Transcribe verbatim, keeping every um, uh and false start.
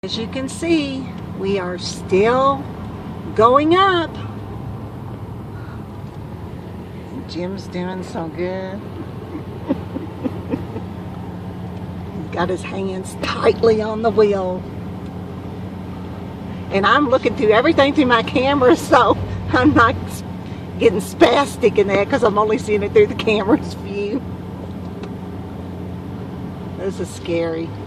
As you can see, we are still going up. Jim's doing so good. He's got his hands tightly on the wheel. And I'm looking through everything through my camera, so I'm not getting spastic in that because I'm only seeing it through the camera's view. This is scary.